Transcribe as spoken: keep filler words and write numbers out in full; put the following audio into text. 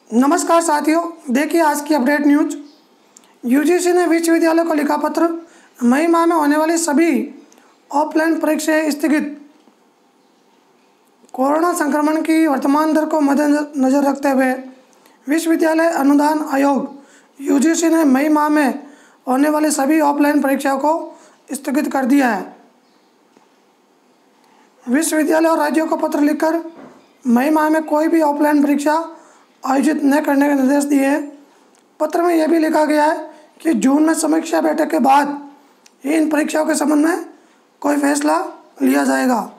नमस्कार साथियों, देखिए आज की अपडेट न्यूज। यूजीसी ने विश्वविद्यालय को लिखा पत्र, मई माह में होने वाली सभी ऑफलाइन परीक्षाएं स्थगित। कोरोना संक्रमण की वर्तमान दर को मद्देनजर रखते हुए विश्वविद्यालय अनुदान आयोग यूजीसी ने मई माह में होने वाली सभी ऑफलाइन परीक्षाओं को स्थगित कर दिया है। विश्वविद्यालय और राज्यों को पत्र लिखकर मई माह में कोई भी ऑफलाइन परीक्षा आयोजित न करने के निर्देश दिए हैं। पत्र में यह भी लिखा गया है कि जून में समीक्षा बैठक के बाद ही इन परीक्षाओं के संबंध में कोई फैसला लिया जाएगा।